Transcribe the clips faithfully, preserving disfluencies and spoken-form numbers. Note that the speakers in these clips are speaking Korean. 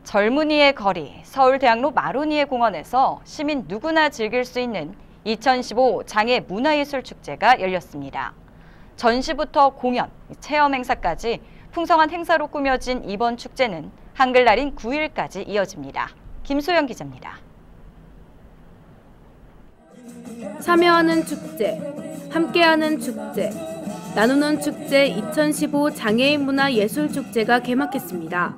젊은이의 거리, 서울대학로 마로니에 공원에서 시민 누구나 즐길 수 있는 이천십오 장애 문화예술축제가 열렸습니다. 전시부터 공연, 체험 행사까지 풍성한 행사로 꾸며진 이번 축제는 한글날인 구 일까지 이어집니다. 김소영 기자입니다. 참여하는 축제, 함께하는 축제, 나누는 축제 이천십오 장애인 문화예술축제가 개막했습니다.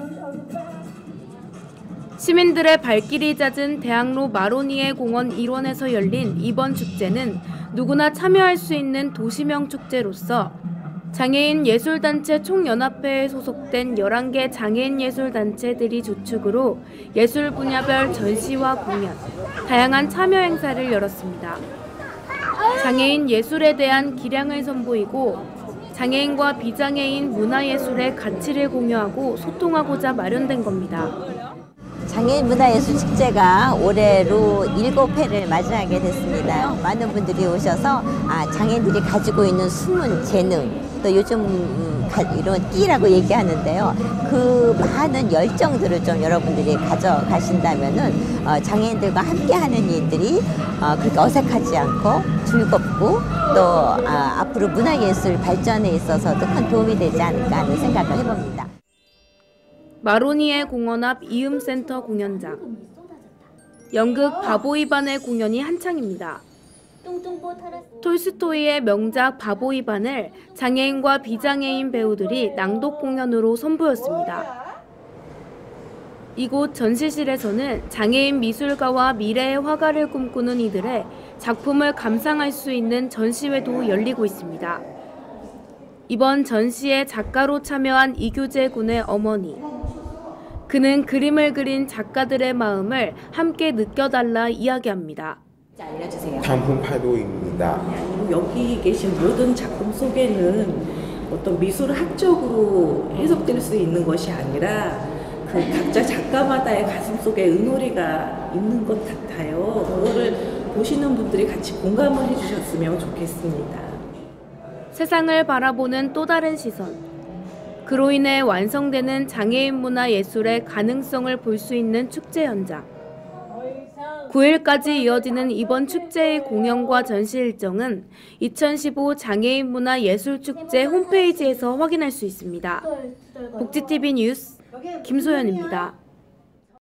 시민들의 발길이 잦은 대학로 마로니에 공원 일원에서 열린 이번 축제는 누구나 참여할 수 있는 도시명 축제로서 장애인 예술단체 총연합회에 소속된 열한 개 장애인 예술단체들이 주축으로 예술 분야별 전시와 공연, 다양한 참여 행사를 열었습니다. 장애인 예술에 대한 기량을 선보이고 장애인과 비장애인 문화예술의 가치를 공유하고 소통하고자 마련된 겁니다. 장애인 문화예술 축제가 올해로 일곱 회를 맞이하게 됐습니다. 많은 분들이 오셔서 아, 장애인들이 가지고 있는 숨은 재능, 또 요즘 이런 끼라고 얘기하는데요. 그 많은 열정들을 좀 여러분들이 가져가신다면은 어, 장애인들과 함께하는 일들이 어, 그렇게 어색하지 않고 즐겁고 또 어, 앞으로 문화예술 발전에 있어서도 큰 도움이 되지 않을까 하는 생각을 해봅니다. 마로니에 공원 앞 이음센터 공연장. 연극 바보이반의 공연이 한창입니다. 톨스토이의 명작 바보이반을 장애인과 비장애인 배우들이 낭독 공연으로 선보였습니다. 이곳 전시실에서는 장애인 미술가와 미래의 화가를 꿈꾸는 이들의 작품을 감상할 수 있는 전시회도 열리고 있습니다. 이번 전시에 작가로 참여한 이규재 군의 어머니. 그는 그림을 그린 작가들의 마음을 함께 느껴달라 이야기합니다. 알려주세요. 장풍파도입니다. 여기 계신 모든 작품 속에는 어떤 미술학적으로 해석될 수 있는 것이 아니라 그 각자 작가마다의 가슴속에 은오리가 있는 것 같아요. 그거를 보시는 분들이 같이 공감을 해주셨으면 좋겠습니다. 세상을 바라보는 또 다른 시선. 그로 인해 완성되는 장애인 문화 예술의 가능성을 볼 수 있는 축제 현장. 구 일까지 이어지는 이번 축제의 공연과 전시 일정은 이천십오 장애인 문화 예술 축제 홈페이지에서 확인할 수 있습니다. 복지티비 뉴스 김소연입니다.